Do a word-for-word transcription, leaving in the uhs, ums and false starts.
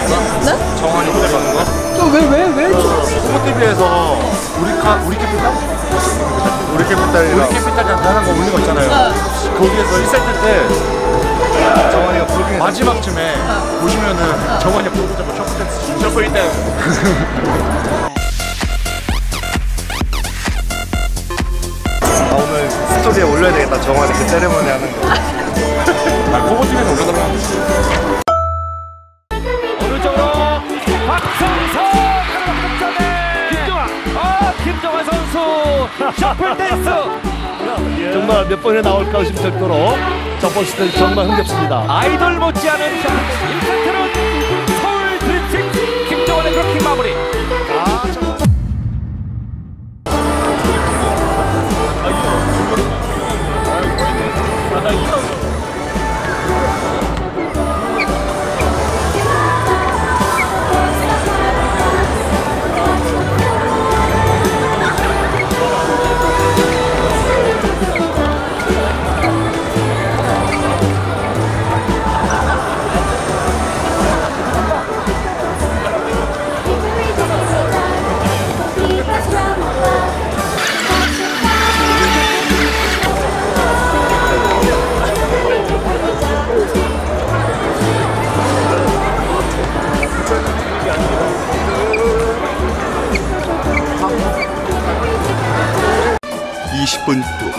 네? 정환이 호텔 가는 거? 왜, 왜, 왜? 후보티비에서 우리 카, 우리 캐피탈? 우리 캐피탈이랑 우리 캐피탈이랑 하는 거 올린 거 있잖아요. 네. 거기에서 일 세트 때 정환이가 부르긴 마지막쯤에 어. 보시면은 어. 정환이가 부르고 잡고 셔플 댄스 셔플 댄스 아, 오늘 스토리에 올려야 되겠다. 정환이 그 세레머니 하는 거. 아, 후보티비에서 올려달라고. 오른쪽으로 박성서 김정환 아 김정환 선수 셔플 댄스 정말 몇 번에 나올까 의심될 정도로 첫 번째 때 정말 흥겹습니다. 아이돌 못지않은 셔플 댄스 일 세트는 서울 드림팀 김정환의 그렇게 마무리. 아, 저... 이십 분 후